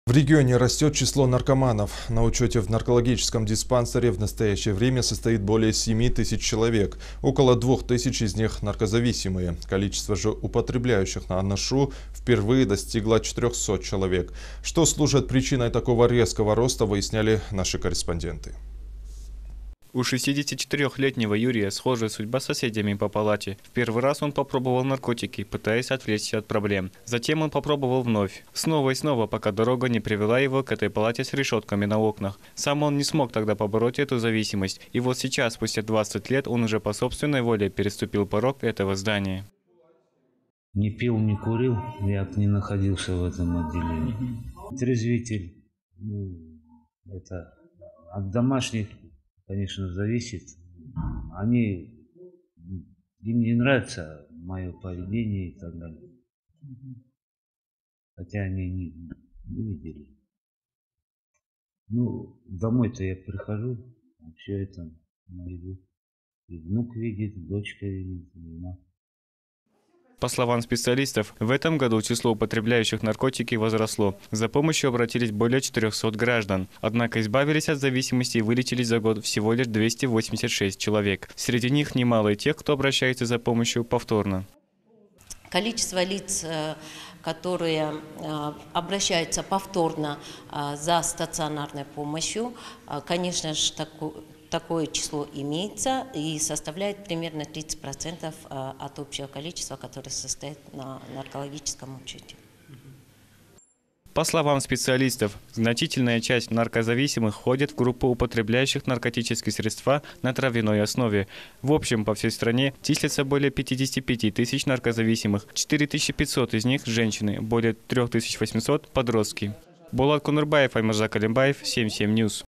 В регионе растет число наркоманов. На учете в наркологическом диспансере в настоящее время состоит более 7 тысяч человек. Около 2 тысяч из них наркозависимые. Количество же употребляющих на аношу впервые достигло 400 человек. Что служит причиной такого резкого роста, выясняли наши корреспонденты. У 64-летнего Юрия схожая судьба с соседями по палате. В первый раз он попробовал наркотики, пытаясь отвлечься от проблем. Затем он попробовал вновь. Снова и снова, пока дорога не привела его к этой палате с решетками на окнах. Сам он не смог тогда побороть эту зависимость. И вот сейчас, спустя 20 лет, он уже по собственной воле переступил порог этого здания. Не пил, не курил, я не находился в этом отделении. Трезвитель, это от домашних, конечно, зависит. Им не нравится мое поведение и так далее. Хотя они не видели. Домой-то я прихожу, все это на виду. И внук видит, дочка видит, жена. По словам специалистов, в этом году число употребляющих наркотики возросло. За помощью обратились более 400 граждан. Однако избавились от зависимости и вылечились за год всего лишь 286 человек. Среди них немало и тех, кто обращается за помощью повторно. Количество лиц, которые обращаются повторно за стационарной помощью, конечно же, такое число имеется и составляет примерно 30% от общего количества, которое состоит на наркологическом учете. По словам специалистов, значительная часть наркозависимых входит в группу употребляющих наркотические средства на травяной основе. В общем, по всей стране числится более 55 тысяч наркозависимых, 4500 из них – женщины, более 3800 – подростки. Булат Кунурбаев, Аймаржак Алимбаев, 77 News.